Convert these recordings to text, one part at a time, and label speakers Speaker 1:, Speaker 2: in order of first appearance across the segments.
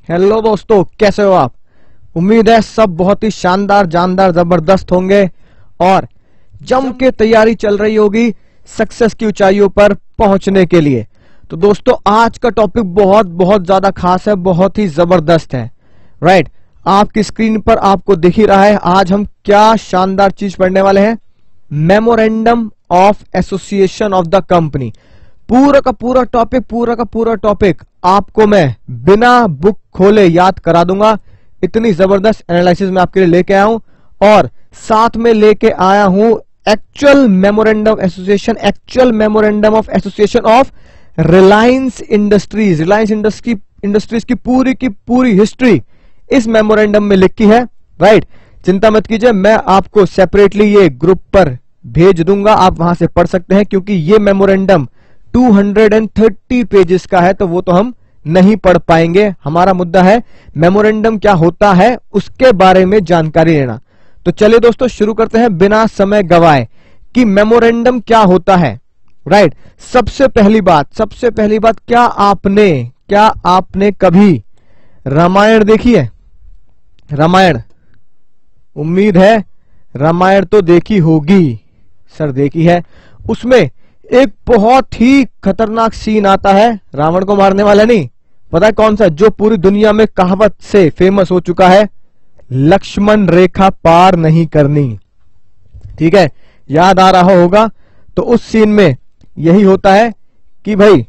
Speaker 1: Hello दोस्तों, कैसे हो आप। उम्मीद है सब बहुत ही शानदार, जानदार, जबरदस्त होंगे और जम के तैयारी चल रही होगी सक्सेस की ऊंचाइयों पर पहुंचने के लिए। तो दोस्तों, आज का टॉपिक बहुत बहुत ज्यादा खास है, बहुत ही जबरदस्त है। राइट, आपकी स्क्रीन पर आपको दिख ही रहा है। आज हम क्या शानदार चीज पढ़ने वाले हैं। Memorandum of association of the company. पूरा का पूरा टॉपिक आपको मैं बिना बुक खोले याद करा दूंगा। इतनी जबरदस्त एनालिसिस मैं आपके लिए लेके आया हूं और साथ में लेके आया हूं actual memorandum of association of Reliance Industries. Reliance Industries की पूरी हिस्ट्री इस मेमोरेंडम में लिखी है। राइट, चिंता मत कीजिए, मैं आपको सेपरेटली ये ग्रुप पर भेज दूंगा, आप वहां से पढ़ सकते हैं, क्योंकि ये मेमोरेंडम 230 पेजेस का है, तो वो तो हम नहीं पढ़ पाएंगे। हमारा मुद्दा है मेमोरेंडम क्या होता है, उसके बारे में जानकारी लेना। तो चलिए दोस्तों, शुरू करते हैं बिना समय गवाए कि मेमोरेंडम क्या होता है। राइट, सबसे पहली बात, क्या आपने कभी रामायण देखी है? रामायण, उम्मीद है रामायण तो देखी होगी। सर देखी है। उसमें एक बहुत ही खतरनाक सीन आता है, रावण को मारने वाला नहीं, पता है कौन सा, जो पूरी दुनिया में कहावत से फेमस हो चुका है, लक्ष्मण रेखा पार नहीं करनी। ठीक है, याद आ रहा होगा। तो उस सीन में यही होता है कि भाई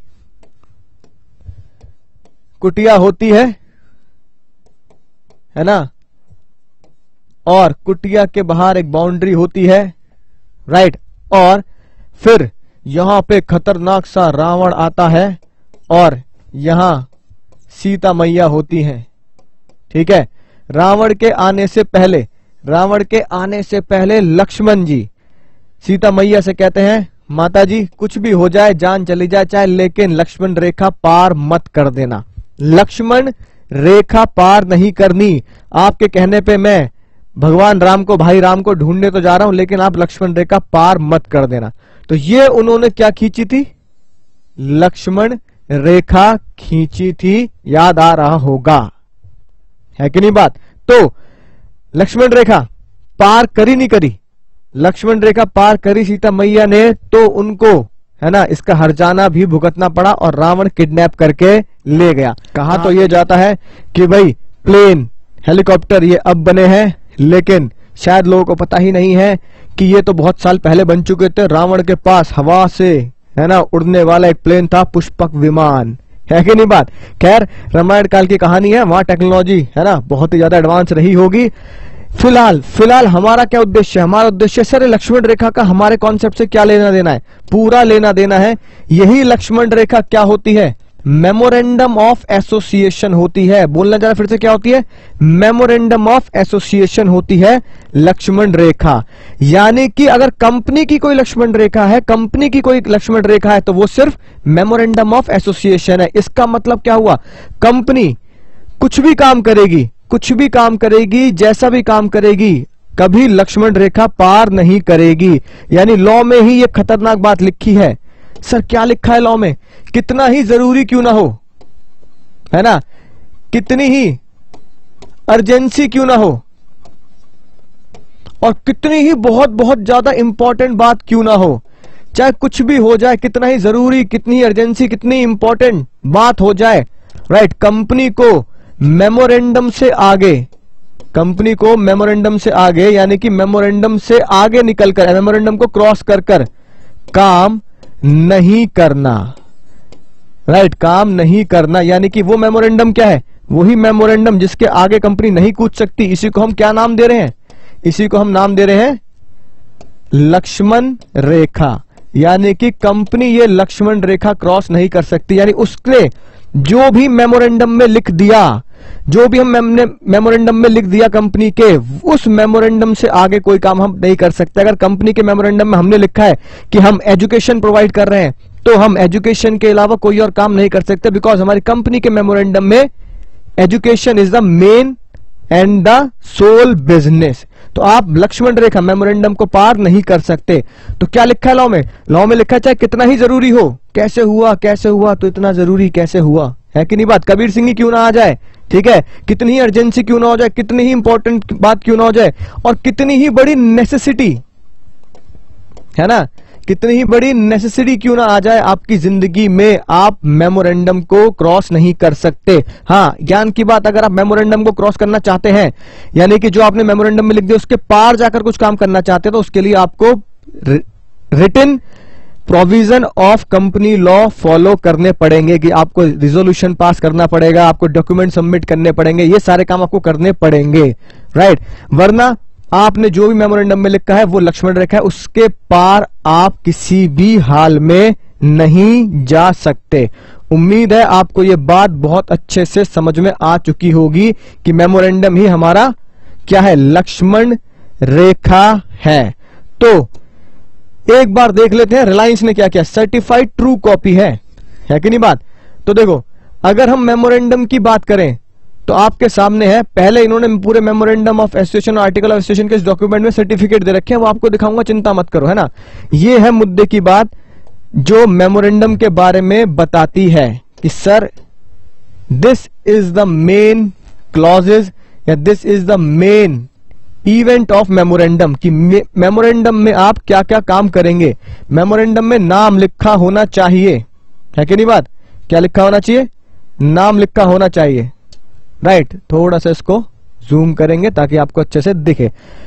Speaker 1: कुटिया होती है ना, और कुटिया के बाहर एक बाउंड्री होती है। राइट, और फिर यहां पे खतरनाक सा रावण आता है और यहां सीता मैया होती हैं। ठीक है, रावण के आने से पहले लक्ष्मण जी सीता मैया से कहते हैं, माता जी कुछ भी हो जाए, जान चली जाए चाहे, लेकिन लक्ष्मण रेखा पार मत कर देना। लक्ष्मण रेखा पार नहीं करनी। आपके कहने पे मैं भगवान राम को, भाई राम को ढूंढने तो जा रहा हूं, लेकिन आप लक्ष्मण रेखा पार मत कर देना। तो ये उन्होंने क्या खींची थी? लक्ष्मण रेखा खींची थी, याद आ रहा होगा, है कि नहीं बात। तो लक्ष्मण रेखा पार करी नहीं करी? लक्ष्मण रेखा पार करी सीता मैया ने, तो उनको है ना इसका हर्जाना भी भुगतना पड़ा और रावण किडनैप करके ले गया। कहा तो ये जाता है कि भाई प्लेन, हेलीकॉप्टर ये अब बने हैं, लेकिन शायद लोगों को पता ही नहीं है कि ये तो बहुत साल पहले बन चुके थे। रावण के पास हवा से है ना उड़ने वाला एक प्लेन था, पुष्पक विमान, है कि नहीं बात। खैर, रामायण काल की कहानी है, वहां टेक्नोलॉजी है ना बहुत ही ज्यादा एडवांस रही होगी। फिलहाल हमारा क्या उद्देश्य है? हमारा उद्देश्य सर लक्ष्मण रेखा का हमारे कॉन्सेप्ट से क्या लेना देना है? पूरा लेना देना है। यही लक्ष्मण रेखा क्या होती है? मेमोरेंडम ऑफ एसोसिएशन होती है। बोलना जरा फिर से, क्या होती है? मेमोरेंडम ऑफ एसोसिएशन होती है लक्ष्मण रेखा। यानी कि अगर कंपनी की कोई लक्ष्मण रेखा है, तो वो सिर्फ मेमोरेंडम ऑफ एसोसिएशन है। इसका मतलब क्या हुआ? कंपनी कुछ भी काम करेगी, जैसा भी काम करेगी, कभी लक्ष्मण रेखा पार नहीं करेगी। यानी लॉ में ही ये खतरनाक बात लिखी है। सर क्या लिखा है लॉ में? कितना ही जरूरी क्यों ना हो, है ना, कितनी ही अर्जेंसी क्यों ना हो, और कितनी ही बहुत बहुत ज्यादा इंपॉर्टेंट बात क्यों ना हो, चाहे कुछ भी हो जाए, कितना ही जरूरी, कितनी अर्जेंसी, कितनी इंपॉर्टेंट बात हो जाए, राइट, कंपनी को मेमोरेंडम से आगे यानी कि मेमोरेंडम से आगे निकलकर, मेमोरेंडम को क्रॉस कर काम नहीं करना। राइट, काम नहीं करना। यानी कि वो मेमोरेंडम क्या है? वही मेमोरेंडम जिसके आगे कंपनी नहीं कूद सकती। इसी को हम क्या नाम दे रहे हैं? इसी को हम नाम दे रहे हैं लक्ष्मण रेखा। यानी कि कंपनी ये लक्ष्मण रेखा क्रॉस नहीं कर सकती। यानी उसने जो भी मेमोरेंडम में लिख दिया, मेमोरेंडम में लिख दिया कंपनी के, उस मेमोरेंडम से आगे कोई काम हम नहीं कर सकते। अगर कंपनी के मेमोरेंडम में हमने लिखा है कि हम एजुकेशन प्रोवाइड कर रहे हैं, तो हम एजुकेशन के अलावा कोई और काम नहीं कर सकते, बिकॉज हमारी कंपनी के मेमोरेंडम में education is the main end the soul business. तो आप लक्ष्मण रेखा मेमोरेंडम को पार नहीं कर सकते। तो क्या लिखा है लॉ में? लॉ में लिखा है चाहे कितना ही जरूरी हो, कैसे हुआ तो इतना जरूरी कैसे हुआ, है कि नहीं बात। कबीर सिंह ही क्यों ना आ जाए, ठीक है, कितनी ही अर्जेंसी क्यों ना हो जाए, कितनी ही इंपॉर्टेंट बात क्यों ना हो जाए, और कितनी ही बड़ी नेसेसिटी है ना, कितनी ही बड़ी नेसेसिटी क्यों ना आ जाए आपकी जिंदगी में, आप मेमोरेंडम को क्रॉस नहीं कर सकते। हाँ, ज्ञान की बात, अगर आप मेमोरेंडम को क्रॉस करना चाहते हैं, यानी कि जो आपने मेमोरेंडम में लिख दिया उसके पार जाकर कुछ काम करना चाहते हैं, तो उसके लिए आपको written provision of company law follow करने पड़ेंगे, कि आपको रिजोल्यूशन पास करना पड़ेगा, आपको डॉक्यूमेंट सबमिट करने पड़ेंगे, ये सारे काम आपको करने पड़ेंगे, राइट। वरना आपने जो भी मेमोरेंडम में लिखा है वो लक्ष्मण रेखा है, उसके पार आप किसी भी हाल में नहीं जा सकते। उम्मीद है आपको ये बात बहुत अच्छे से समझ में आ चुकी होगी कि मेमोरेंडम ही हमारा क्या है, लक्ष्मण रेखा है। तो एक बार देख लेते हैं रिलायंस ने क्या किया, सर्टिफाइड ट्रू कॉपी है कि नहीं बात। तो देखो, अगर हम मेमोरेंडम की बात करें तो आपके सामने है, पहले इन्होंने पूरे मेमोरेंडम ऑफ एसोसिएशन और आर्टिकल ऑफ एसोसिएशन के इस डॉक्यूमेंट में सर्टिफिकेट दे रखे हैं, वो आपको दिखाऊंगा, चिंता मत करो, है ना। ये है मुद्दे की बात जो मेमोरेंडम के बारे में बताती है कि sir this is the main clauses या this is the main event of memorandum, कि मेमोरेंडम में आप क्या क्या काम करेंगे। मेमोरेंडम में नाम लिखा होना चाहिए, है कि नहीं बात, क्या लिखा होना चाहिए, नाम लिखा होना चाहिए, राइट। थोड़ा सा इसको जूम करेंगे ताकि आपको अच्छे से दिखे।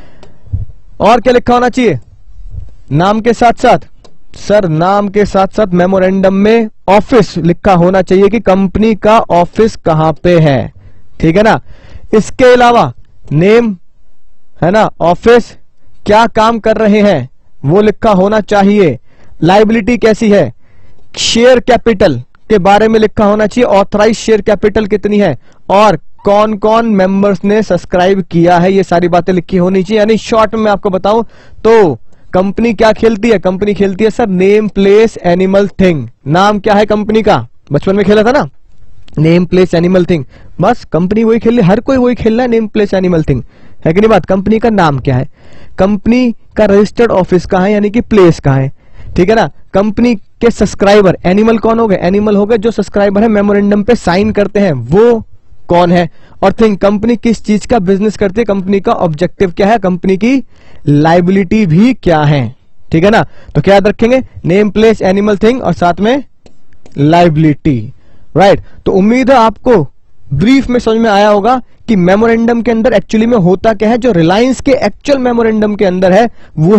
Speaker 1: और क्या लिखा होना चाहिए, नाम के साथ साथ, सर नाम के साथ साथ मेमोरेंडम में ऑफिस लिखा होना चाहिए कि कंपनी का ऑफिस कहां पे है, ठीक है ना। इसके अलावा नेम, है ना, ऑफिस, क्या काम कर रहे हैं वो लिखा होना चाहिए। लायबिलिटी कैसी है, शेयर कैपिटल के बारे में लिखा होना चाहिए, ऑथराइज शेयर कैपिटल कितनी है और कौन कौन मेंबर्स ने सब्सक्राइब किया है, ये सारी बातें लिखी होनी चाहिए। यानी शॉर्ट में आपको बताऊं तो कंपनी क्या खेलती है, कंपनी खेलती है sir name place animal thing. नाम क्या है कंपनी का, बचपन में खेला था ना, नेम प्लेस एनिमल थिंग, बस कंपनी वही खेल रही, हर कोई वही खेल रहा है, नेम प्लेस एनिमल थिंग, है कि नहीं बात। कंपनी का नाम क्या है, कंपनी का रजिस्टर्ड ऑफिस कहां है, यानी कि प्लेस कहां है, ठीक है ना। कंपनी के सब्सक्राइबर, एनिमल कौन हो गए, एनिमल हो गए जो सब्सक्राइबर है, मेमोरेंडम पे साइन करते हैं वो कौन है, और थिंग, कंपनी किस चीज का बिजनेस करती है, कंपनी का ऑब्जेक्टिव क्या है, कंपनी की लायबिलिटी भी क्या है, ठीक है ना। तो क्या याद रखेंगे, नेम प्लेस एनिमल थिंग और साथ में लायबिलिटी, राइट। तो उम्मीद है आपको ब्रीफ में समझ में आया होगा कि मेमोरेंडम के अंदर एक्चुअली में होता क्या है, जो रिलायंस के एक्चुअल मेमोरेंडम के अंदर है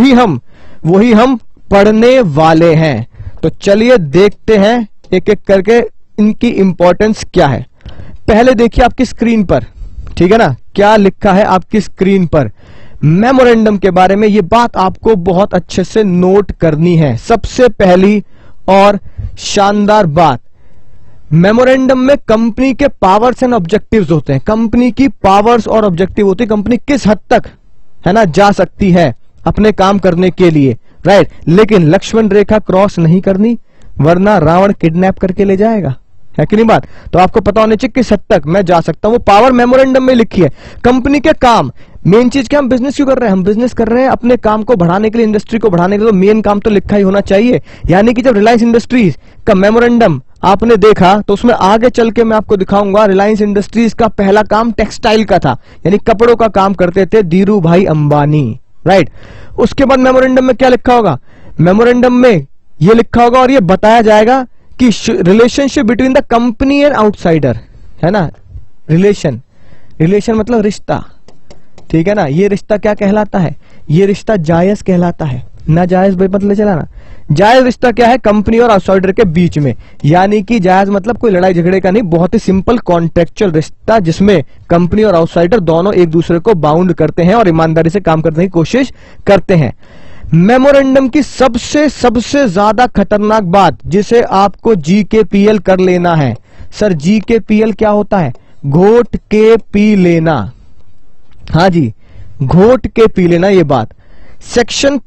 Speaker 1: वही हम पढ़ने वाले हैं। तो चलिए देखते हैं एक एक करके इनकी इंपॉर्टेंस क्या है। पहले देखिए आपकी स्क्रीन पर, ठीक है ना, क्या लिखा है आपकी स्क्रीन पर मेमोरेंडम के बारे में। ये बात आपको बहुत अच्छे से नोट करनी है। सबसे पहली और शानदार बात, मेमोरेंडम में कंपनी के पावर्स एंड ऑब्जेक्टिव्स होते हैं, कंपनी की पावर्स और ऑब्जेक्टिव होती है, कंपनी किस हद तक, है ना, जा सकती है अपने काम करने के लिए, राइट। लेकिन लक्ष्मण रेखा क्रॉस नहीं करनी, वरना रावण किडनैप करके ले जाएगा, है कि नहीं बात। तो आपको पता होना चाहिए किस हद तक मैं जा सकता हूं, वो पावर मेमोरेंडम में लिखी है। कंपनी के काम, मेन चीज क्या, हम बिजनेस क्यों कर रहे हैं, हम बिजनेस कर रहे हैं अपने काम को बढ़ाने के लिए, इंडस्ट्री को बढ़ाने के लिए, तो मेन काम तो लिखा ही होना चाहिए। यानी कि जब रिलायंस इंडस्ट्रीज का मेमोरेंडम आपने देखा तो उसमें आगे चल के मैं आपको दिखाऊंगा, रिलायंस इंडस्ट्रीज का पहला काम टेक्सटाइल का था, यानी कपड़ों का काम करते थे धीरू भाई अंबानी, राइट। उसके बाद मेमोरेंडम में क्या लिखा होगा, मेमोरेंडम में यह लिखा होगा और यह बताया जाएगा कि relationship between the company and outsider, है ना, रिलेशन मतलब रिश्ता, ठीक है ना। ये रिश्ता क्या कहलाता है, ये रिश्ता जायज कहलाता है, नाजायज मतलब चलाना। जायज रिश्ता क्या है, कंपनी और आउटसाइडर के बीच में, यानी कि जायज मतलब कोई लड़ाई झगड़े का नहीं, बहुत ही सिंपल कॉन्ट्रेक्चुअल रिश्ता जिसमें कंपनी और आउटसाइडर दोनों एक दूसरे को बाउंड करते हैं और ईमानदारी से काम करने की कोशिश करते हैं। मेमोरेंडम की सबसे ज्यादा खतरनाक बात जिसे आपको GKPL कर लेना है, सर GKPL क्या होता है, घोट के पी लेना, हाँ जी, घोट के पी लेना। ये बात सेक्शन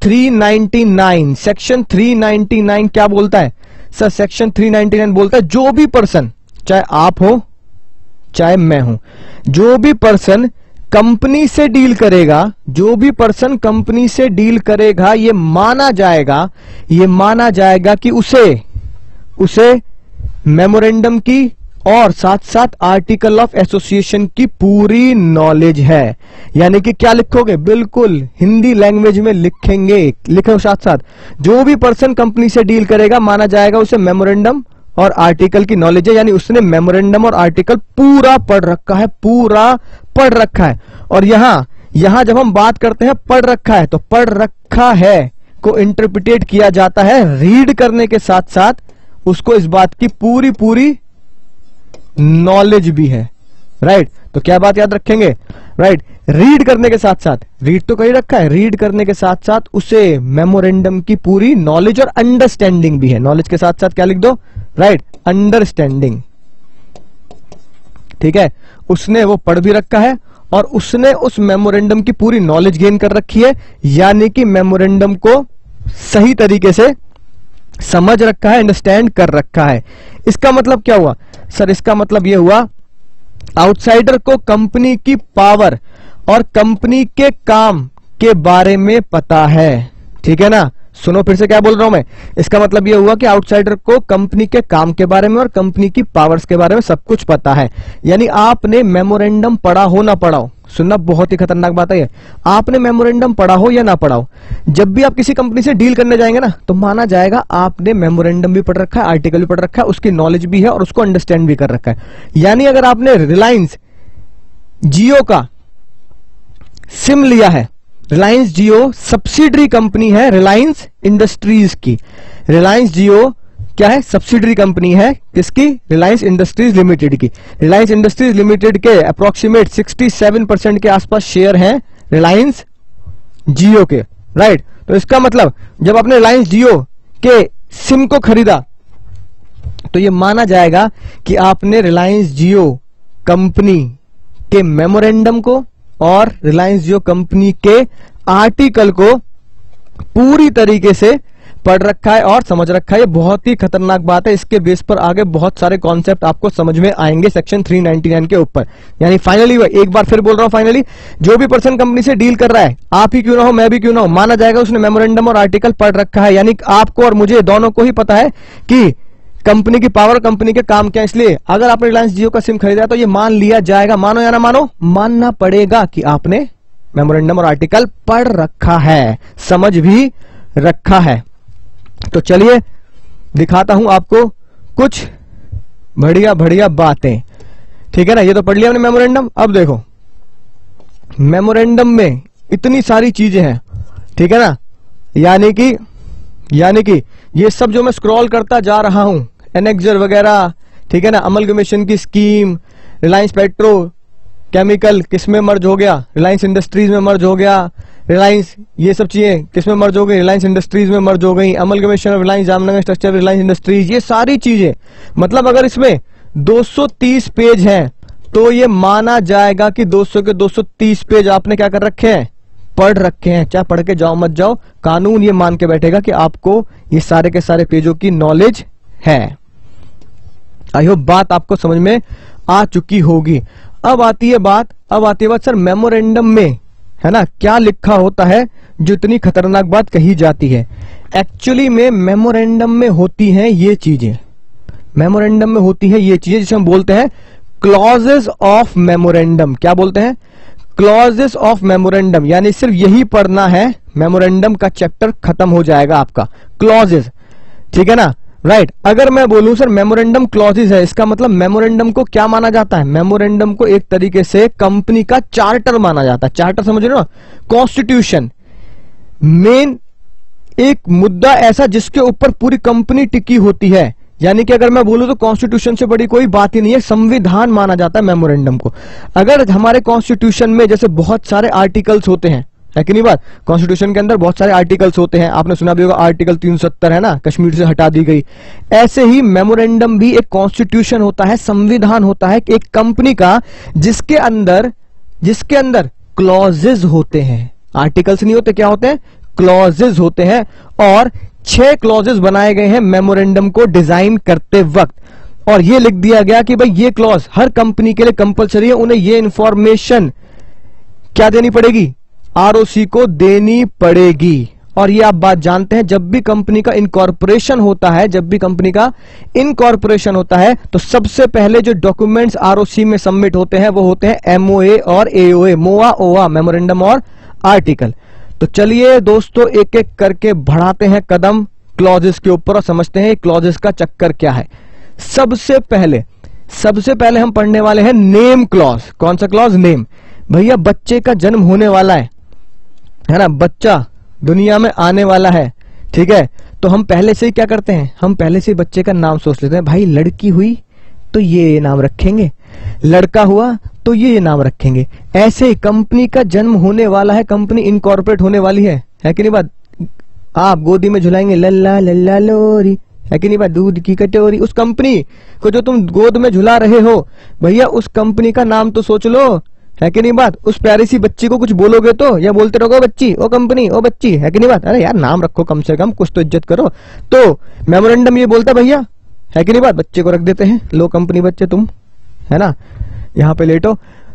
Speaker 1: 399 क्या बोलता है सर, सेक्शन 399 बोलता है जो भी पर्सन, चाहे आप हो चाहे मैं हूं, जो भी पर्सन कंपनी से डील करेगा, जो भी पर्सन कंपनी से डील करेगा, ये माना जाएगा कि उसे मेमोरेंडम की और साथ साथ आर्टिकल ऑफ एसोसिएशन की पूरी नॉलेज है। यानी कि क्या लिखोगे, बिल्कुल हिंदी लैंग्वेज में लिखेंगे, लिखो साथ साथ। जो भी पर्सन कंपनी से डील करेगा माना जाएगा उसे मेमोरेंडम और आर्टिकल की नॉलेज है, यानी उसने मेमोरेंडम और आर्टिकल पूरा पढ़ रखा है, पूरा पढ़ रखा है। और यहां जब हम बात करते हैं पढ़ रखा है, तो पढ़ रखा है को इंटरप्रिटेट किया जाता है रीड करने के साथ साथ उसको इस बात की पूरी पूरी नॉलेज भी है, राइट। तो क्या बात याद रखेंगे, राइट, रीड करने के साथ साथ, रीड तो कहीं रखा है, रीड करने के साथ साथ उसे मेमोरेंडम की पूरी नॉलेज और अंडरस्टैंडिंग भी है। नॉलेज के साथ साथ क्या लिख दो, राइट, अंडरस्टैंडिंग, ठीक है। उसने वो पढ़ भी रखा है और उसने उस मेमोरेंडम की पूरी नॉलेज गेन कर रखी है, यानी कि मेमोरेंडम को सही तरीके से समझ रखा है, अंडरस्टैंड कर रखा है। इसका मतलब क्या हुआ सर, इसका मतलब यह हुआ आउटसाइडर को कंपनी की पावर और कंपनी के काम के बारे में पता है, ठीक है ना। सुनो फिर से क्या बोल रहा हूं मैं, इसका मतलब यह हुआ कि आउटसाइडर को कंपनी के काम के बारे में और कंपनी की पावर्स के बारे में सब कुछ पता है। यानी आपने मेमोरेंडम पढ़ा हो ना पढ़ा हो, सुनना बहुत ही खतरनाक बात है, आपने मेमोरेंडम पढ़ा हो या ना पढ़ा हो, जब भी आप किसी कंपनी से डील करने जाएंगे ना, तो माना जाएगा आपने मेमोरेंडम भी पढ़ रखा है, आर्टिकल भी पढ़ रखा है, उसकी नॉलेज भी है और उसको अंडरस्टैंड भी कर रखा है। यानी अगर आपने रिलायंस जियो का सिम लिया है, रिलायंस जियो सब्सिडरी कंपनी है रिलायंस इंडस्ट्रीज की, रिलायंस जियो क्या है, सब्सिडरी कंपनी है किसकी, रिलायंस इंडस्ट्रीज लिमिटेड की। रिलायंस इंडस्ट्रीज लिमिटेड के अप्रोक्सीमेट 67% के आसपास शेयर हैं रिलायंस जियो के, राइट। तो इसका मतलब जब आपने रिलायंस जियो के सिम को खरीदा तो यह माना जाएगा कि आपने रिलायंस जियो कंपनी के मेमोरेंडम को और रिलायंस जियो कंपनी के आर्टिकल को पूरी तरीके से पढ़ रखा है और समझ रखा है। ये बहुत ही खतरनाक बात है, इसके बेस पर आगे बहुत सारे कॉन्सेप्ट आपको समझ में आएंगे सेक्शन 399 के ऊपर। यानी फाइनली, एक बार फिर बोल रहा हूं, फाइनली जो भी पर्सन कंपनी से डील कर रहा है, आप ही क्यों ना हो, मैं भी क्यों ना हो, माना जाएगा उसने मेमोरेंडम और आर्टिकल पढ़ रखा है। यानी आपको और मुझे दोनों को ही पता है कि कंपनी की पावर, कंपनी के काम क्या। इसलिए अगर आपने रिलायंस जियो का सिम खरीदा तो ये मान लिया जाएगा, मानो या ना मानो, मानना पड़ेगा कि आपने मेमोरेंडम और आर्टिकल पढ़ रखा है, समझ भी रखा है। तो चलिए दिखाता हूं आपको कुछ बढ़िया बढ़िया बातें, ठीक है ना। ये तो पढ़ लिया हमने मेमोरेंडम। अब देखो मेमोरेंडम में इतनी सारी चीजें हैं, ठीक है ना। यानी कि ये सब जो मैं स्क्रॉल करता जा रहा हूं, एनेक्सर वगैरह, ठीक है ना, अमलगमेशन की स्कीम, रिलायंस पेट्रो केमिकल किसमें मर्ज हो गया, रिलायंस इंडस्ट्रीज में मर्ज हो गया, रिलायंस ये सब चीजें किसमें मर्ज हो गई, रिलायंस इंडस्ट्रीज में मर्ज हो गई, amalgamation of Reliance Jamnagar structure Reliance industries, ये सारी चीजें, मतलब अगर इसमें 230 पेज हैं तो ये माना जाएगा कि 200 के 230 पेज आपने क्या कर रखे हैं, पढ़ रखे हैं। चाहे पढ़ के जाओ मत जाओ, कानून ये मान के बैठेगा कि आपको ये सारे के सारे पेजों की नॉलेज है। आई होप बात आपको समझ में आ चुकी होगी। अब आती है बात सर मेमोरेंडम में, है ना, क्या लिखा होता है जो इतनी खतरनाक बात कही जाती है। एक्चुअली में मेमोरेंडम में होती हैं ये चीजें, मेमोरेंडम में होती है ये चीजें जिसे हम बोलते हैं क्लॉजेस ऑफ मेमोरेंडम। क्या बोलते हैं, क्लॉजेस ऑफ मेमोरेंडम। यानी सिर्फ यही पढ़ना है, मेमोरेंडम का चैप्टर खत्म हो जाएगा आपका। क्लॉजेस, ठीक है ना, राइट। अगर मैं बोलूं सर मेमोरेंडम क्लॉजेस है, इसका मतलब मेमोरेंडम को क्या माना जाता है, मेमोरेंडम को एक तरीके से कंपनी का चार्टर माना जाता है। चार्टर समझ रहे हो, कॉन्स्टिट्यूशन, मेन एक मुद्दा ऐसा जिसके ऊपर पूरी कंपनी टिकी होती है। यानी कि अगर मैं बोलूं तो कॉन्स्टिट्यूशन से बड़ी कोई बात ही नहीं है, संविधान माना जाता है मेमोरेंडम को। अगर हमारे कॉन्स्टिट्यूशन में जैसे बहुत सारे आर्टिकल्स होते हैं, है कि नहीं बात, कॉन्स्टिट्यूशन के अंदर बहुत सारे आर्टिकल्स होते हैं, आपने सुना भी होगा आर्टिकल 370 है ना, कश्मीर से हटा दी गई। ऐसे ही मेमोरेंडम भी एक कॉन्स्टिट्यूशन होता है, संविधान होता है एक कंपनी का, जिसके अंदर क्लॉजेज होते हैं, आर्टिकल्स नहीं होते, क्या होते हैं, क्लॉजेज होते हैं। और 6 क्लॉजेज बनाए गए हैं मेमोरेंडम को डिजाइन करते वक्त, और ये लिख दिया गया कि भाई ये क्लॉज हर कंपनी के लिए कंपलसरी है, उन्हें ये इंफॉर्मेशन क्या देनी पड़ेगी, आरओसी को देनी पड़ेगी। और ये आप बात जानते हैं, जब भी कंपनी का इनकॉर्पोरेशन होता है, जब भी कंपनी का इनकॉर्पोरेशन होता है, तो सबसे पहले जो डॉक्यूमेंट्स आरओसी में सबमिट होते हैं वो होते हैं एमओए और एओए, मोआ ओआ, मेमोरेंडम और आर्टिकल। तो चलिए दोस्तों एक एक करके बढ़ाते हैं कदम क्लॉजेस के ऊपर और समझते हैं क्लॉजेस का चक्कर क्या है। सबसे पहले हम पढ़ने वाले हैं नेम क्लॉज। कौन सा क्लॉज? नेम। भैया बच्चे का जन्म होने वाला है ना, बच्चा दुनिया में आने वाला है, ठीक है, तो हम पहले से ही क्या करते हैं, हम पहले से ही बच्चे का नाम सोच लेते हैं। भाई लड़की हुई तो ये नाम रखेंगे, लड़का हुआ तो ये नाम रखेंगे। ऐसे ही कंपनी का जन्म होने वाला है, कंपनी इनकॉर्पोरेट होने वाली है कि नहीं बात? आप गोदी में झुलाएंगे लल्ला लल्ला लोरी, है कि नहीं बात? दूध की कटोरी। उस कंपनी को जो तुम गोद में झुला रहे हो भैया, उस कंपनी का नाम तो सोच लो, है कि नहीं बात? उस प्यारी सी बच्ची को कुछ बोलोगे तो, या बोलते रहोगे बच्ची, ओ कंपनी, ओ बच्ची, है कि नहीं बात? अरे यार नाम रखो, कम से कम कुछ तो इज्जत करो। तो मेमोरेंडम ये बोलता भैया, है कि नहीं बात? बच्चे को रख देते हैं, लो कंपनी बच्चे तुम, है ना, यहाँ पे लेटो।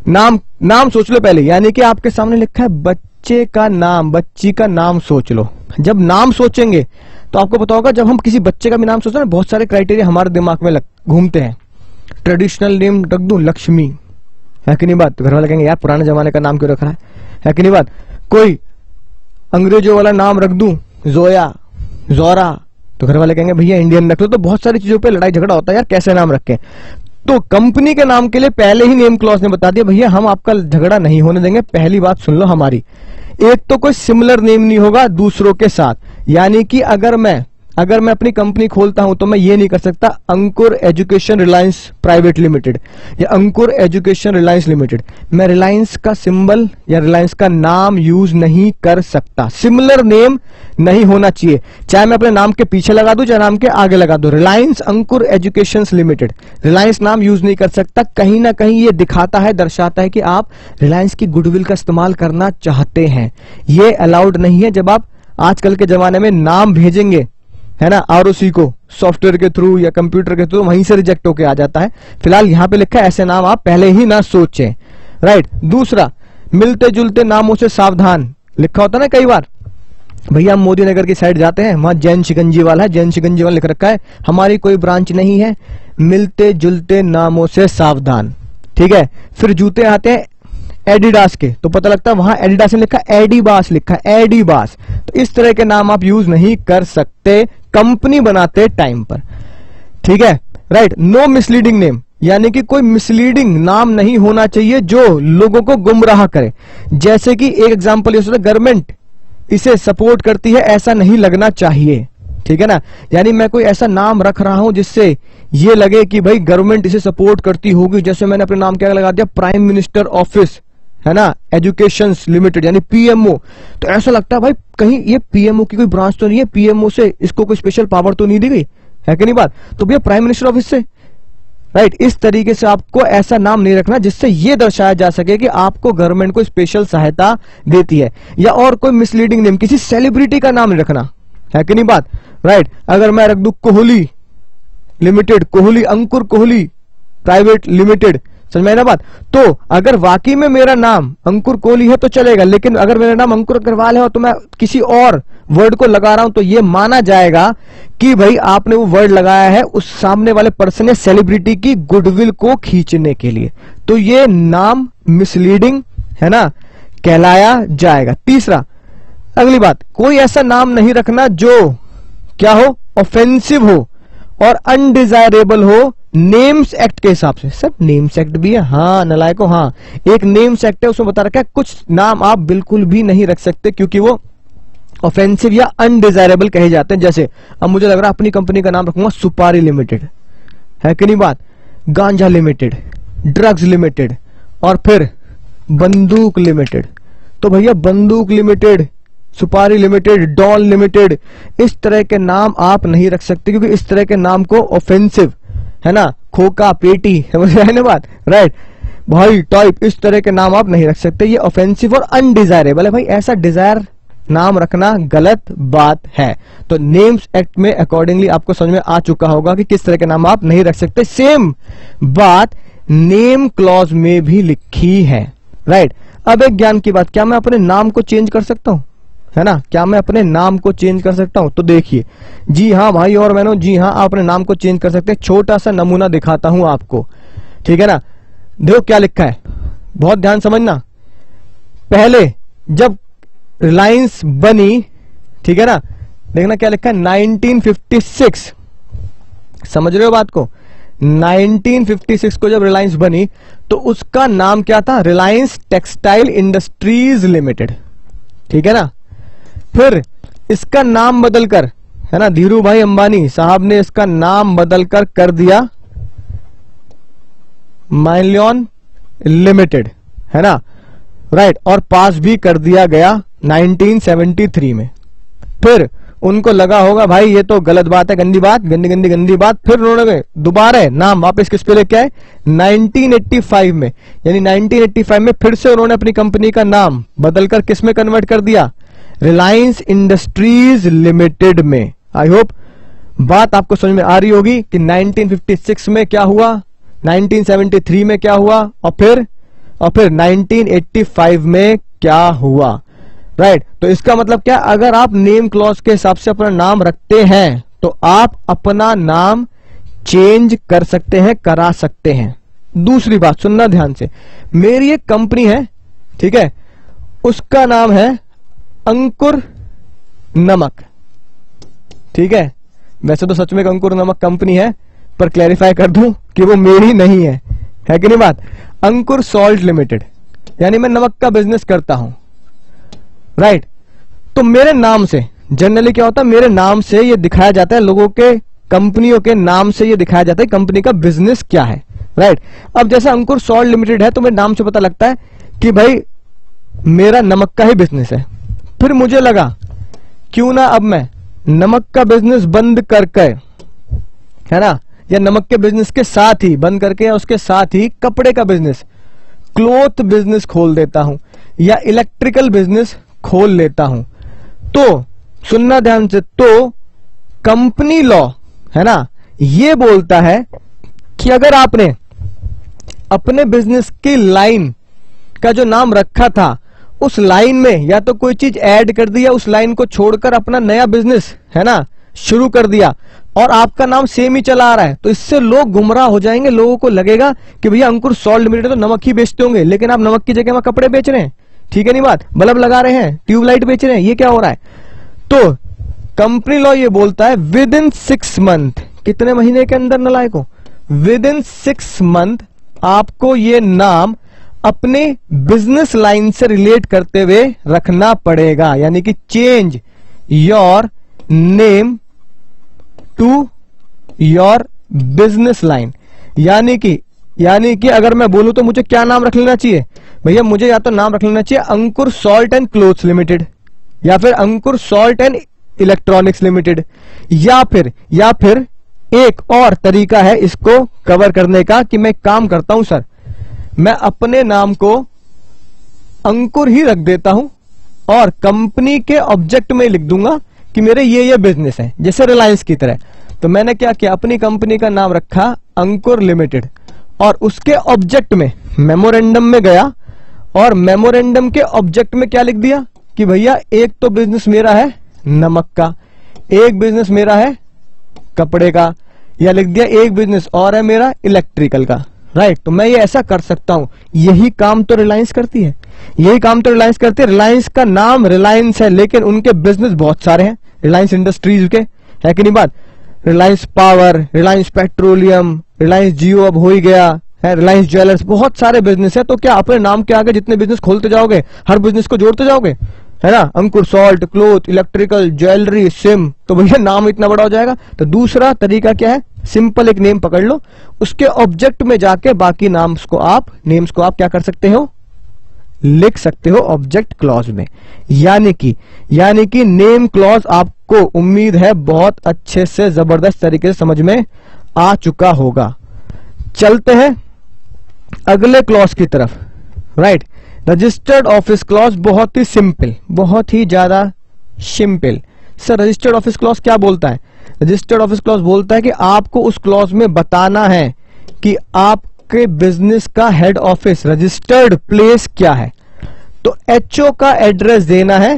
Speaker 1: नाम सोच लो पहले, यानी कि आपके सामने लिखा है बच्चे का नाम, बच्ची का नाम सोच लो। जब नाम सोचेंगे तो आपको पता होगा, जब हम किसी बच्चे का भी नाम सोचते हैं बहुत सारे क्राइटेरिया हमारे दिमाग में घूमते हैं। ट्रेडिशनल नेम रख दूं लक्ष्मी, है कि नहीं बात? तो घर वाले कहेंगे यार पुराने जमाने का नाम क्यों रख रहा है कि नहीं बात? कोई अंग्रेजों वाला नाम रख दूं जोया, जोरा, तो घर वाले कहेंगे भैया इंडियन रख लो। तो बहुत सारी चीजों पे लड़ाई झगड़ा होता है यार कैसे नाम रखें। तो कंपनी के नाम के लिए पहले ही नेम क्लॉज ने बता दिया भैया हम आपका झगड़ा नहीं होने देंगे। पहली बात सुन लो हमारी, एक तो कोई सिमिलर नेम नहीं होगा दूसरों के साथ, यानी कि अगर मैं अपनी कंपनी खोलता हूं तो मैं ये नहीं कर सकता Ankur education Reliance private limited या अंकुर एजुकेशन रिलायंस लिमिटेड। मैं रिलायंस का सिंबल या रिलायंस का नाम यूज नहीं कर सकता। सिमिलर नेम नहीं होना चाहिए, चाहे मैं अपने नाम के पीछे लगा दूं चाहे नाम के आगे लगा दूं। रिलायंस अंकुर एजुकेशन लिमिटेड, रिलायंस नाम यूज नहीं कर सकता। कहीं ना कहीं ये दिखाता है, दर्शाता है कि आप रिलायंस की गुडविल का इस्तेमाल करना चाहते हैं। ये अलाउड नहीं है। जब आप आजकल के जमाने में नाम भेजेंगे, है ना, आरओसी को सॉफ्टवेयर के थ्रू या कंप्यूटर के थ्रू, वहीं से रिजेक्ट होके आ जाता है। फिलहाल यहां पे लिखा है ऐसे नाम आप पहले ही ना सोचें, राइट। दूसरा, मिलते जुलते नामों से सावधान, लिखा होता ना कई बार। भैया हम मोदी नगर की साइड जाते हैं, वहां जैन शिकंजी वाला है, जैन शिकंजी वाला लिख रखा है, हमारी कोई ब्रांच नहीं है, मिलते जुलते नामों से सावधान, ठीक है। फिर जूते आते हैं एडिडास के, तो पता लगता है वहां एडिडास में लिखा एडिबास, लिखा एडिबास। तो इस तरह के नाम आप यूज नहीं कर सकते कंपनी बनाते टाइम पर, ठीक है, राइट। नो मिसलीडिंग नेम, यानी कि कोई मिसलीडिंग नाम नहीं होना चाहिए जो लोगों को गुमराह करे। जैसे कि एक एग्जांपल ये होता है गवर्नमेंट इसे सपोर्ट करती है, ऐसा नहीं लगना चाहिए, ठीक है ना। यानी मैं कोई ऐसा नाम रख रहा हूं जिससे ये लगे कि भाई गवर्नमेंट इसे सपोर्ट करती होगी। जैसे मैंने अपने नाम क्या लगा दिया, प्राइम मिनिस्टर ऑफिस, है ना, एजुकेशन लिमिटेड, यानी पीएमओ। तो ऐसा लगता है भाई कहीं ये पीएमओ की कोई ब्रांच तो नहीं है, पीएमओ से इसको कोई स्पेशल पावर तो नहीं दी गई, है कि नहीं बात? तो भैया प्राइम मिनिस्टर ऑफिस से, राइट। इस तरीके से आपको ऐसा नाम नहीं रखना जिससे ये दर्शाया जा सके कि आपको गवर्नमेंट को स्पेशल सहायता देती है। या और कोई मिसलीडिंग नेम, किसी सेलिब्रिटी का नाम नहीं रखना, है कि नहीं बात, राइट। अगर मैं रख दूं Kohli limited, Kohli, Ankur Kohli private limited, समझ में ना बात? तो अगर वाकई में मेरा नाम अंकुर कोहली है तो चलेगा, लेकिन अगर मेरा नाम अंकुर अग्रवाल है तो मैं किसी और वर्ड को लगा रहा हूं तो ये माना जाएगा कि भाई आपने वो वर्ड लगाया है उस सामने वाले पर्सन या सेलिब्रिटी की गुडविल को खींचने के लिए। तो ये नाम मिसलीडिंग, है ना, कहलाया जाएगा। तीसरा, अगली बात, कोई ऐसा नाम नहीं रखना जो क्या हो, ऑफेंसिव हो और अनडिजायरेबल हो नेम्स एक्ट के हिसाब से। सब नेम्स एक्ट भी है, हाँ नलायको, हाँ एक नेम्स एक्ट है उसमें बता रखा है कुछ नाम आप बिल्कुल भी नहीं रख सकते क्योंकि वो ऑफेंसिव या अनडिजायरेबल कहे जाते हैं। जैसे अब मुझे लग रहा है अपनी कंपनी का नाम रखूंगा सुपारी लिमिटेड, है कि नहीं बात, गांजा लिमिटेड, ड्रग्स लिमिटेड और फिर बंदूक लिमिटेड। तो भैया बंदूक लिमिटेड, सुपारी लिमिटेड, डॉल लिमिटेड, इस तरह के नाम आप नहीं रख सकते क्योंकि इस तरह के नाम को ऑफेंसिव, है ना, खोका, पेटी, है ना बात, राइट, भाई टाइप, इस तरह के नाम आप नहीं रख सकते। ये ऑफेंसिव और अनडिजायरेबल है। भाई ऐसा डिजायर नाम रखना गलत बात है। तो नेम्स एक्ट में अकॉर्डिंगली आपको समझ में आ चुका होगा कि किस तरह के नाम आप नहीं रख सकते। सेम बात नेम क्लॉज में भी लिखी है, राइट। अब एक ज्ञान की बात, क्या मैं अपने नाम को चेंज कर सकता हूं? है ना, क्या मैं अपने नाम को चेंज कर सकता हूं? तो देखिए, जी हाँ भाई और बहनों, जी हाँ, आप अपने नाम को चेंज कर सकते हैं। छोटा सा नमूना दिखाता हूं आपको, ठीक है ना। देखो क्या लिखा है, बहुत ध्यान समझना। पहले जब रिलायंस बनी, ठीक है ना, देखना क्या लिखा है, 1956, समझ रहे हो बात को। 1956 को जब रिलायंस बनी तो उसका नाम क्या था, रिलायंस टेक्सटाइल इंडस्ट्रीज लिमिटेड, ठीक है ना। फिर इसका नाम बदलकर, है ना, धीरू भाई अंबानी साहब ने इसका नाम बदलकर कर दिया माइलियन लिमिटेड, है ना, राइट, और पास भी कर दिया गया 1973 में। फिर उनको लगा होगा भाई ये तो गलत बात है, गंदी बात, गंदी बात। फिर उन्होंने दोबारा नाम वापस किस पे लेके आए, 1985 में, यानी 1985 में फिर से उन्होंने अपनी कंपनी का नाम बदलकर किस में कन्वर्ट कर दिया, रिलायंस इंडस्ट्रीज लिमिटेड में। आई होप बात आपको समझ में आ रही होगी कि 1956 में क्या हुआ, 1973 में क्या हुआ, और फिर 1985 में क्या हुआ, राइट। तो इसका मतलब क्या, अगर आप नेम क्लॉज के हिसाब से अपना नाम रखते हैं तो आप अपना नाम चेंज कर सकते हैं, करा सकते हैं। दूसरी बात सुनना ध्यान से, मेरी एक कंपनी है, ठीक है, उसका नाम है अंकुर नमक, ठीक है। वैसे तो सच में अंकुर नमक कंपनी है, पर क्लैरिफाई कर दूं कि वो मेरी नहीं है कि नहीं बात। अंकुर सॉल्ट लिमिटेड, यानी मैं नमक का बिजनेस करता हूं, राइट। तो मेरे नाम से जनरली क्या होता है, मेरे नाम से ये दिखाया जाता है, लोगों के, कंपनियों के नाम से ये दिखाया जाता है कंपनी का बिजनेस क्या है, राइट। अब जैसे अंकुर सॉल्ट लिमिटेड है तो मेरे नाम से पता लगता है कि भाई मेरा नमक का ही बिजनेस है। फिर मुझे लगा क्यों ना अब मैं नमक का बिजनेस बंद करके, है ना, या नमक के बिजनेस के साथ ही बंद करके, या उसके साथ ही कपड़े का बिजनेस, क्लॉथ बिजनेस खोल देता हूं, या इलेक्ट्रिकल बिजनेस खोल लेता हूं। तो सुनना ध्यान से, तो कंपनी लॉ, है ना, ये बोलता है कि अगर आपने अपने बिजनेस की लाइन का जो नाम रखा था उस लाइन में या तो कोई चीज ऐड कर दी, या उस लाइन को छोड़कर अपना नया बिजनेस, है ना, शुरू कर दिया, और आपका नाम सेम ही चला आ रहा है, तो इससे लोग गुमराह हो जाएंगे। लोगों को लगेगा कि भैया अंकुर सॉल्ट लिमिटेड तो नमक ही बेचते होंगे, लेकिन आप नमक की जगह में कपड़े बेच रहे हैं, ठीक है नहीं बात, बल्ब लगा रहे हैं, ट्यूबलाइट बेच रहे हैं, ये क्या हो रहा है। तो कंपनी लॉ ये बोलता है विद इन 6 मंथ, कितने महीने के अंदर नालायकों, विद इन 6 मंथ आपको ये नाम अपने बिजनेस लाइन से रिलेट करते हुए रखना पड़ेगा, यानी कि change your name to your business line. यानी कि अगर मैं बोलूं तो मुझे क्या नाम रख लेना चाहिए भैया, मुझे या तो नाम रख लेना चाहिए Ankur salt and clothes limited, या फिर Ankur salt and electronics limited, या फिर एक और तरीका है इसको कवर करने का कि मैं काम करता हूं सर, मैं अपने नाम को अंकुर ही रख देता हूं और कंपनी के ऑब्जेक्ट में लिख दूंगा कि मेरे ये बिजनेस है, जैसे रिलायंस की तरह। तो मैंने क्या किया, अपनी कंपनी का नाम रखा अंकुर लिमिटेड, और उसके ऑब्जेक्ट में मेमोरेंडम में गया, और मेमोरेंडम के ऑब्जेक्ट में क्या लिख दिया कि भैया एक तो बिजनेस मेरा है नमक का, एक बिजनेस मेरा है कपड़े का, या लिख दिया एक बिजनेस और है मेरा इलेक्ट्रिकल का, राइट। तो मैं ये ऐसा कर सकता हूं, यही काम तो रिलायंस करती है, रिलायंस का नाम रिलायंस है, लेकिन उनके बिजनेस बहुत सारे हैं रिलायंस इंडस्ट्रीज के, है कि नहीं बात। रिलायंस पावर, रिलायंस पेट्रोलियम, रिलायंस जियो अब हो ही गया है, रिलायंस ज्वेलर्स, बहुत सारे बिजनेस है। तो क्या अपने नाम के आगे जितने बिजनेस खोलते जाओगे हर बिजनेस को जोड़ते जाओगे, है ना, Ankur salt, cloth, electrical, jewellery, SIM, तो भैया नाम इतना बड़ा हो जाएगा। तो दूसरा तरीका क्या है, सिंपल एक नेम पकड़ लो, उसके ऑब्जेक्ट में जाके बाकी नेम्स को आप क्या कर सकते हो, लिख सकते हो ऑब्जेक्ट क्लॉज में। यानी कि नेम क्लॉज आपको उम्मीद है बहुत अच्छे से जबरदस्त तरीके से समझ में आ चुका होगा। चलते हैं अगले क्लॉज की तरफ, राइट। रजिस्टर्ड ऑफिस क्लॉज बहुत ही सिंपल, बहुत ही ज्यादा simple. Sir registered office clause क्या बोलता है, रजिस्टर्ड ऑफिस क्लॉज बोलता है कि आपको उस क्लॉज में बताना है कि आपके बिजनेस का हेड ऑफिस रजिस्टर्ड प्लेस क्या है। तो एचओ का एड्रेस देना है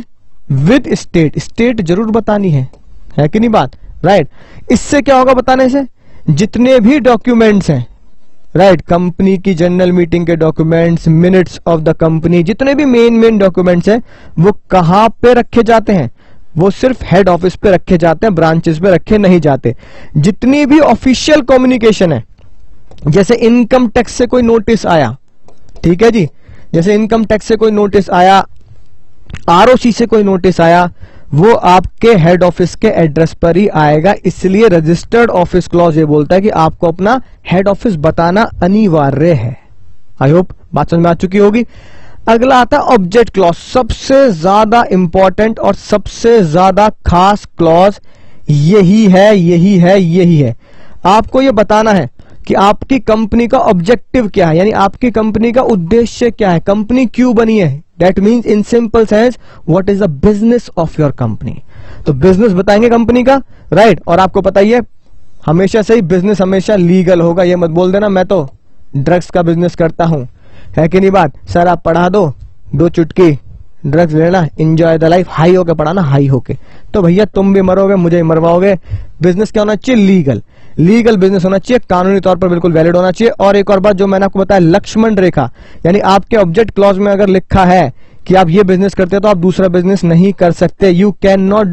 Speaker 1: विद स्टेट, स्टेट जरूर बतानी है कि नहीं बात, राइट। इससे क्या होगा बताने से, जितने भी डॉक्यूमेंट्स हैं, राइट, कंपनी की जनरल मीटिंग के documents, minutes of the company, जितने भी मेन डॉक्यूमेंट्स हैं वो कहां पे रखे जाते हैं, वो सिर्फ हेड ऑफिस पे रखे जाते हैं, ब्रांचेस पे रखे नहीं जाते। जितनी भी ऑफिशियल कम्युनिकेशन है, जैसे इनकम टैक्स से कोई नोटिस आया, ठीक है जी, जैसे इनकम टैक्स से कोई नोटिस आया, आरओसी से कोई नोटिस आया, वो आपके हेड ऑफिस के एड्रेस पर ही आएगा। इसलिए रजिस्टर्ड ऑफिस क्लॉज ये बोलता है कि आपको अपना हेड ऑफिस बताना अनिवार्य है। आई होप बात समझ में आ चुकी होगी। अगला आता है ऑब्जेक्ट क्लॉज, सबसे ज्यादा इंपॉर्टेंट और सबसे ज्यादा खास क्लॉज यही है। आपको ये बताना है कि आपकी कंपनी का ऑब्जेक्टिव क्या है, यानी आपकी कंपनी का उद्देश्य क्या है, कंपनी क्यों बनी है। That means in simple sense what is the business of your company। तो बिजनेस बताएंगे कंपनी का, राइट। और आपको पता ही है हमेशा से ही बिजनेस हमेशा लीगल होगा। ये मत बोल देना मैं तो ड्रग्स का बिजनेस करता हूं, है कि नहीं बात। सर आप पढ़ा दो चुटकी ड्रग्स लेना, एंजॉय द लाइफ, हाई होके पढ़ाना, हाई होके। तो भैया तुम भी मरोगे, मुझे ही मरवाओगे। बिजनेस क्या होना चाहिए, लीगल बिजनेस होना चाहिए, कानूनी तौर पर बिल्कुल वैलिड होना चाहिए। और एक और बात जो मैंने आपको बताया, लक्ष्मण रेखा, यानी आपके ऑब्जेक्ट क्लॉज में अगर लिखा है कि आप ये बिजनेस करते हैं तो आप दूसरा बिजनेस नहीं कर सकते। You can not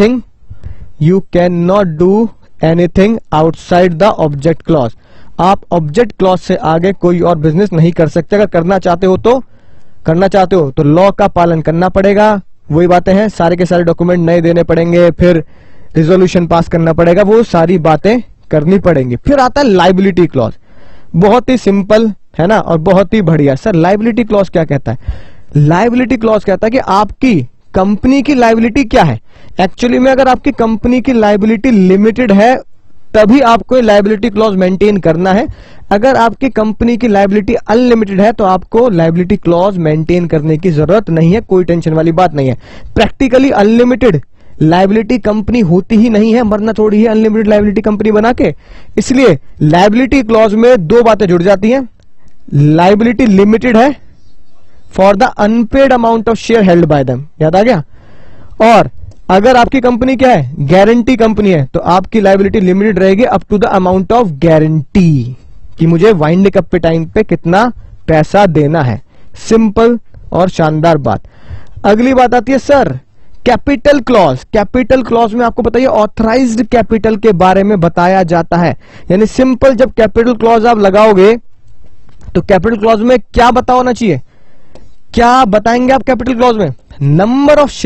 Speaker 1: do anything outside the object clause. आप ऑब्जेक्ट क्लॉज से आगे कोई और बिजनेस नहीं कर सकते। अगर करना चाहते हो तो लॉ का पालन करना पड़ेगा। वही बातें हैं, सारे के सारे डॉक्यूमेंट नए देने पड़ेंगे, फिर रिजोल्यूशन पास करना पड़ेगा, वो सारी बातें करनी पड़ेंगी। फिर आता है लाइबिलिटी क्लॉज, बहुत ही सिंपल है ना और बहुत ही बढ़िया। सर लाइबिलिटी क्लॉज क्या कहता है, लाइबिलिटी क्लॉज कहता है कि आपकी कंपनी की लाइबिलिटी क्या है। एक्चुअली में अगर आपकी कंपनी की लाइबिलिटी लिमिटेड है तभी आपको लाइबिलिटी क्लॉज मेंटेन करना है। अगर आपकी कंपनी की लाइबिलिटी अनलिमिटेड है तो आपको लाइबिलिटी क्लॉज मेंटेन करने की जरूरत नहीं है, कोई टेंशन वाली बात नहीं है। प्रैक्टिकली अनलिमिटेड लाइबिलिटी कंपनी होती ही नहीं है, मरना थोड़ी है अनलिमिटेड लाइबिलिटी कंपनी बना के। इसलिए लाइबिलिटी क्लॉज में दो बातें जुड़ जाती हैं, लाइबिलिटी लिमिटेड है for the unpaid amount of share held by them, याद आ गया। और अगर आपकी कंपनी क्या है, गारंटी कंपनी है, तो आपकी लाइबिलिटी लिमिटेड रहेगी up to the amount of guarantee, कि मुझे वाइंडिंग अप पे टाइम पे कितना पैसा देना है। सिंपल और शानदार बात। अगली बात आती है sir capital clause. Capital clause में आपको बताइए ऑथराइज्ड कैपिटल के बारे में बताया जाता है। यानी सिंपल जब कैपिटल क्लॉज आप लगाओगे तो कैपिटल क्लॉज में क्या बता होना चाहिए, क्या बताएंगे आप कैपिटल क्लॉज में, number of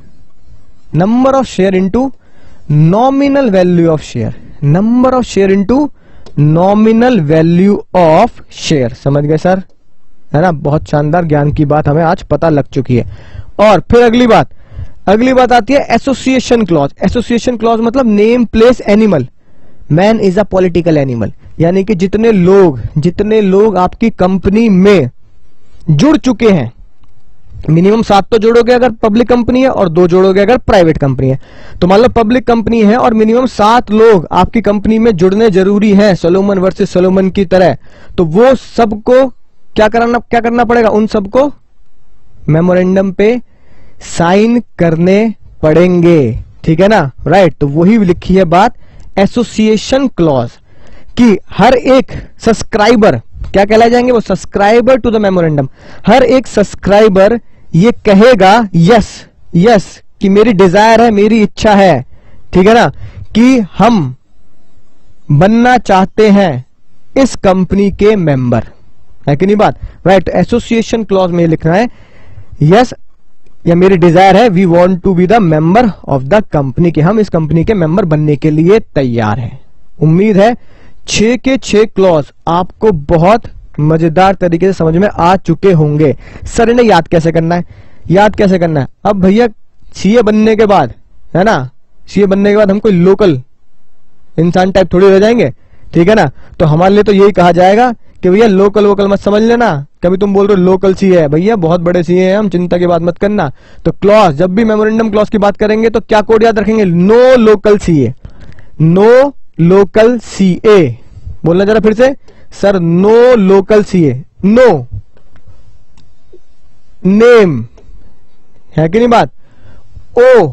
Speaker 1: share into nominal value of share, number of share into nominal value of share. समझ गए सर, है ना। बहुत शानदार ज्ञान की बात हमें आज पता लग चुकी है। और फिर अगली बात आती है एसोसिएशन क्लॉज। एसोसिएशन क्लॉज मतलब name place animal, man is a political animal. यानी कि जितने लोग आपकी कंपनी में जुड़ चुके हैं, मिनिमम 7 तो जोड़ोगे अगर पब्लिक कंपनी है और 2 जोड़ोगे अगर प्राइवेट कंपनी है। तो मान लो पब्लिक कंपनी है और मिनिमम 7 लोग आपकी कंपनी में जुड़ने जरूरी है, सोलोमन वर्सेस सोलोमन की तरह। तो वो सबको क्या करना पड़ेगा, उन सबको मेमोरेंडम पे साइन करने पड़ेंगे, ठीक है ना, राइट। तो वही लिखी है बात एसोसिएशन क्लॉज कि हर एक सब्सक्राइबर क्या कहलाए जाएंगे, वो सब्सक्राइबर टू द मेमोरेंडम। हर एक सब्सक्राइबर ये कहेगा यस कि मेरी डिजायर है, मेरी इच्छा है, ठीक है ना, कि हम बनना चाहते हैं इस कंपनी के मेंबर, है कि नहीं बात, राइट। एसोसिएशन क्लॉज में लिखना है यस, या मेरी डिजायर है, we want to be the member of the company, कि हम इस कंपनी के मेंबर बनने के लिए तैयार हैं। उम्मीद है 6 के 6 क्लॉज आपको बहुत मजेदार तरीके से समझ में आ चुके होंगे। सर इन्हें याद कैसे करना है, अब भैया सीए बनने के बाद, है ना, सीए बनने के बाद हम कोई लोकल इंसान टाइप थोड़ी रह जाएंगे, ठीक है ना। तो हमारे लिए तो यही कहा जाएगा कि भैया लोकल वोकल मत समझ लेना। कभी तुम बोल रहे हो लोकल सीए है, भैया बहुत बड़े सीए हैं हम, चिंता की बात मत करना। तो क्लॉज, जब भी मेमोरेंडम क्लॉज की बात करेंगे तो क्या कोड याद रखेंगे, no local CA, no local CA. बोलना जरा फिर से sir, no local CA, no name, है कि नहीं बात, O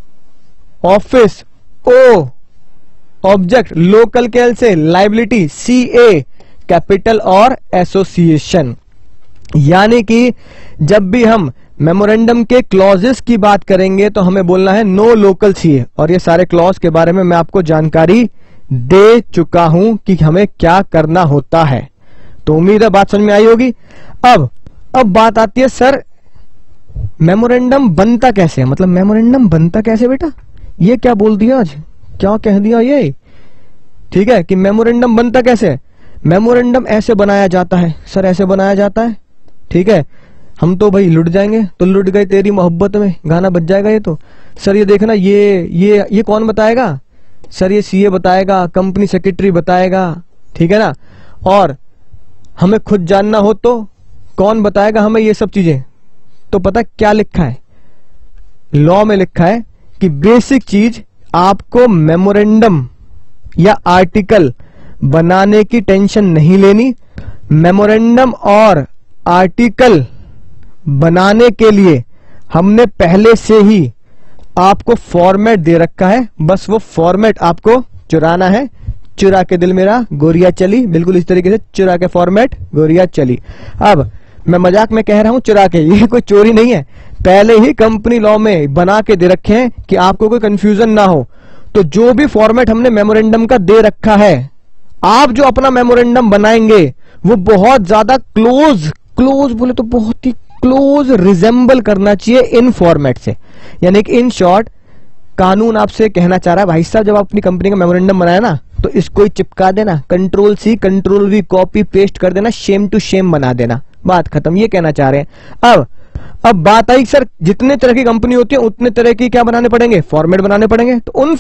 Speaker 1: office, O object, local के एल से लाइबिलिटी, सी ए कैपिटल और एसोसिएशन। यानी कि जब भी हम मेमोरेंडम के क्लॉजेस की बात करेंगे तो हमें बोलना है नो लोकल सीए, और ये सारे क्लॉज के बारे में मैं आपको जानकारी दे चुका हूं कि हमें क्या करना होता है। तो उम्मीद है बात समझ में आई होगी। अब बात आती है सर मेमोरेंडम बनता कैसे है, मतलब मेमोरेंडम बनता कैसे बेटा, ये क्या बोल दिया आज, क्या कह दिया ये, ठीक है, कि मेमोरेंडम बनता कैसे है। मेमोरेंडम ऐसे बनाया जाता है सर, ऐसे बनाया जाता है, ठीक है। हम तो भाई लुट जाएंगे, तो लुट गए तेरी मोहब्बत में गाना बज जाएगा ये तो। सर ये देखना, ये कौन बताएगा सर, ये सीए बताएगा, कंपनी सेक्रेटरी बताएगा, ठीक है ना। और हमें खुद जानना हो तो कौन बताएगा हमें ये सब चीजें। तो पता क्या लिखा है लॉ में, लिखा है कि बेसिक चीज आपको मेमोरेंडम या आर्टिकल बनाने की टेंशन नहीं लेनी। मेमोरेंडम और आर्टिकल बनाने के लिए हमने पहले से ही आपको फॉर्मेट दे रखा है, बस वो फॉर्मेट आपको चुराना है। चुरा के दिल मेरा गोरिया चली, बिल्कुल इस तरीके से चुरा के फॉर्मेट गोरिया चली। अब मैं मजाक में कह रहा हूं चुरा के, ये कोई चोरी नहीं है, पहले ही कंपनी लॉ में बना के दे रखे हैं कि आपको कोई कंफ्यूजन ना हो। तो जो भी फॉर्मेट हमने मेमोरेंडम का दे रखा है, आप जो अपना मेमोरेंडम बनाएंगे वो बहुत ज्यादा क्लोज बोले तो बहुत ही क्लोज रिजेंबल करना चाहिए इन फॉर्मेट से। यानी कि इन शॉर्ट कानून आपसे कहना चाह रहा है भाई साहब, जब आप अपनी कंपनी का मेमोरेंडम बनाया ना तो इसको ही चिपका देना, control C control V copy paste कर देना, शेम टू शेम बना देना, बात खत्म, ये कहना चाह रहे हैं। अब बात आई सर जितने तरह की कंपनी होती है उतने तरह की क्या बनाने पड़ेंगे, फॉर्मेट बनाने पड़ेंगे। तो उन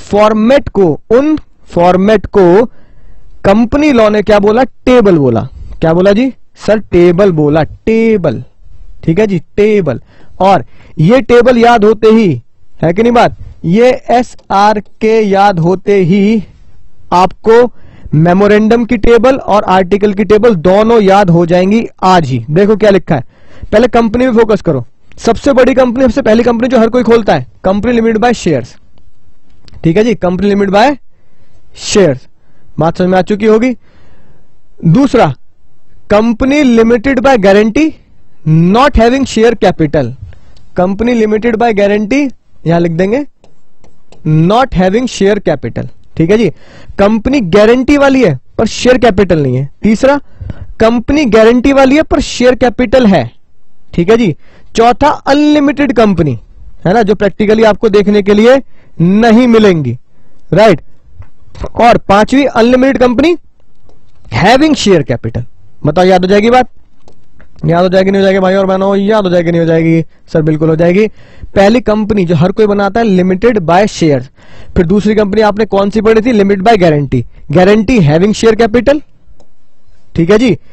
Speaker 1: फॉर्मेट को कंपनी लॉ ने क्या बोला, टेबल बोला। क्या बोला जी सर, टेबल बोला, टेबल, ठीक है जी, टेबल। और ये टेबल याद होते ही, है कि नहीं बात, ये SR के याद होते ही आपको मेमोरेंडम की टेबल और आर्टिकल की टेबल दोनों याद हो जाएंगी आज ही। देखो क्या लिखा है, पहले कंपनी में फोकस करो। सबसे बड़ी कंपनी, सबसे पहली कंपनी जो हर कोई खोलता है, कंपनी लिमिटेड बाय शेयर्स, ठीक है जी, कंपनी लिमिटेड बाय शेयर्स, बात समझ में आ चुकी होगी। दूसरा, company limited by guarantee not having share capital, company limited by guarantee यहां लिख देंगे नॉट हैविंग शेयर कैपिटल, ठीक है जी, कंपनी गारंटी वाली है पर शेयर कैपिटल नहीं है। तीसरा, कंपनी गारंटी वाली है पर शेयर कैपिटल है, ठीक है जी। चौथा, अनलिमिटेड कंपनी है ना, जो प्रैक्टिकली आपको देखने के लिए नहीं मिलेंगी, राइट। और पांचवी, unlimited company having share capital. बताओ याद हो जाएगी बात, याद हो जाएगी नहीं हो जाएगी भाई और बहनों, याद हो जाएगी नहीं हो जाएगी सर, बिल्कुल हो जाएगी। पहली कंपनी जो हर कोई बनाता है लिमिटेड बाय शेयर्स, फिर दूसरी कंपनी आपने कौन सी पढ़ी थी, limited by guarantee, guarantee having share capital, ठीक है जी,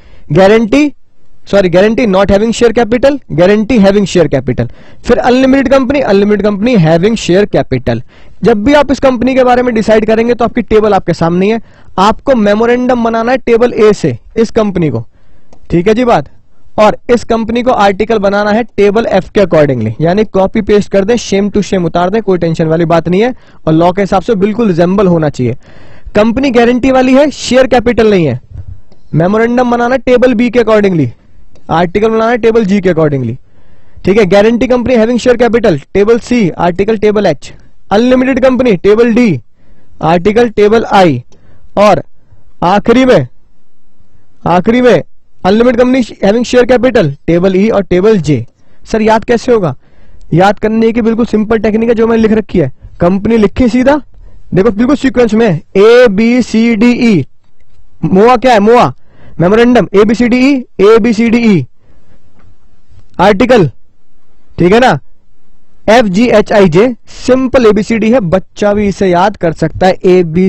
Speaker 1: guarantee not having share capital, guarantee having share capital, फिर unlimited company having share capital. जब भी आप इस कंपनी के बारे में डिसाइड करेंगे तो आपकी टेबल आपके सामने है, आपको मेमोरेंडम बनाना है टेबल ए से इस कंपनी को, ठीक है जी बात। और इस कंपनी को आर्टिकल बनाना है टेबल एफ के अकॉर्डिंगली, यानी कॉपी पेस्ट कर दें, शेम टू शेम उतार दें, कोई टेंशन वाली बात नहीं है, और लॉ के हिसाब से बिल्कुल रिजेंबल होना चाहिए। कंपनी गारंटी वाली है, शेयर कैपिटल नहीं है, मेमोरेंडम बनाना है टेबल बी के अकॉर्डिंगली, आर्टिकल बनाना है टेबल जी के अकॉर्डिंगली, ठीक है। Guarantee company having share capital table C, article table H, unlimited company table D, article table I, और आखिरी में unlimited company having share capital table E और टेबल जे। सर याद कैसे होगा, याद करने की बिल्कुल सिंपल टेक्निक है जो मैंने लिख रखी है, कंपनी लिखी सीधा, देखो बिल्कुल सीक्वेंस में ABCDE, मोआ क्या है, मोआ मेमोरेंडम ABCDE, आर्टिकल, ठीक है ना, FGHIJ, सिंपल ABCD है, बच्चा भी इसे याद कर सकता है,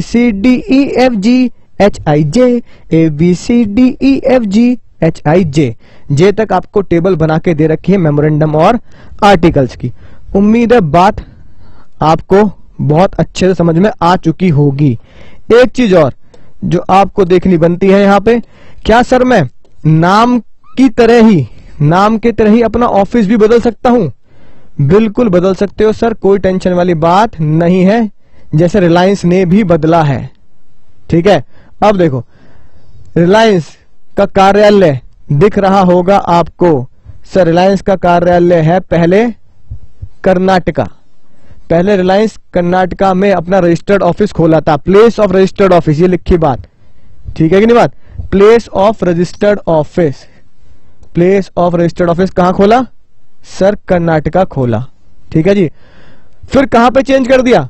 Speaker 1: ABCDEFGHIJ, जे तक आपको टेबल बना के दे रखी है मेमोरेंडम और आर्टिकल्स की। उम्मीद है बात आपको बहुत अच्छे से समझ में आ चुकी होगी। एक चीज और जो आपको देखनी बनती है यहां पे, क्या सर मैं नाम की तरह ही अपना ऑफिस भी बदल सकता हूं? बिल्कुल बदल सकते हो सर, कोई टेंशन वाली बात नहीं है, जैसे रिलायंस ने भी बदला है। ठीक है, अब देखो रिलायंस का कार्यालय दिख रहा होगा आपको। सर रिलायंस का कार्यालय है पहले कर्नाटका। पहले रिलायंस कर्नाटका में अपना रजिस्टर्ड ऑफिस खोला था, प्लेस ऑफ रजिस्टर्ड ऑफिस, ये लिखी बात, ठीक है कि नहीं बात। Place of registered office, place of registered office कहां खोला सर, कर्नाटका खोला। ठीक है जी, फिर कहां पे चेंज कर दिया,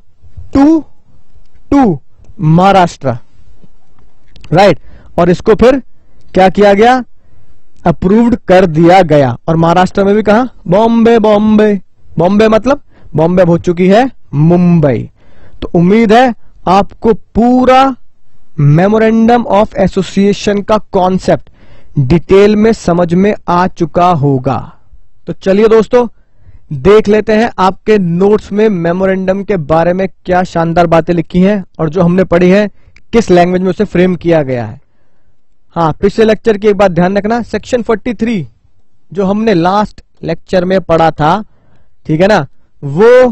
Speaker 1: टू महाराष्ट्र, राइट। और इसको फिर क्या किया गया, अप्रूव्ड कर दिया गया। और महाराष्ट्र में भी कहा, बॉम्बे, बॉम्बे, बॉम्बे मतलब बॉम्बे हो चुकी है मुंबई। तो उम्मीद है आपको पूरा मेमोरेंडम ऑफ एसोसिएशन का कॉन्सेप्ट डिटेल में समझ में आ चुका होगा। तो चलिए दोस्तों देख लेते हैं आपके नोट्स में मेमोरेंडम के बारे में क्या शानदार बातें लिखी हैं और जो हमने पढ़ी है किस लैंग्वेज में उसे फ्रेम किया गया है। हाँ, पिछले लेक्चर की एक बात ध्यान रखना, सेक्शन 43 जो हमने लास्ट लेक्चर में पढ़ा था, ठीक है ना, वो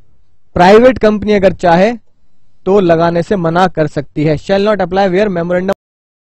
Speaker 1: प्राइवेट कंपनी अगर चाहे तो लगाने से मना कर सकती है। Shall not apply where memorandum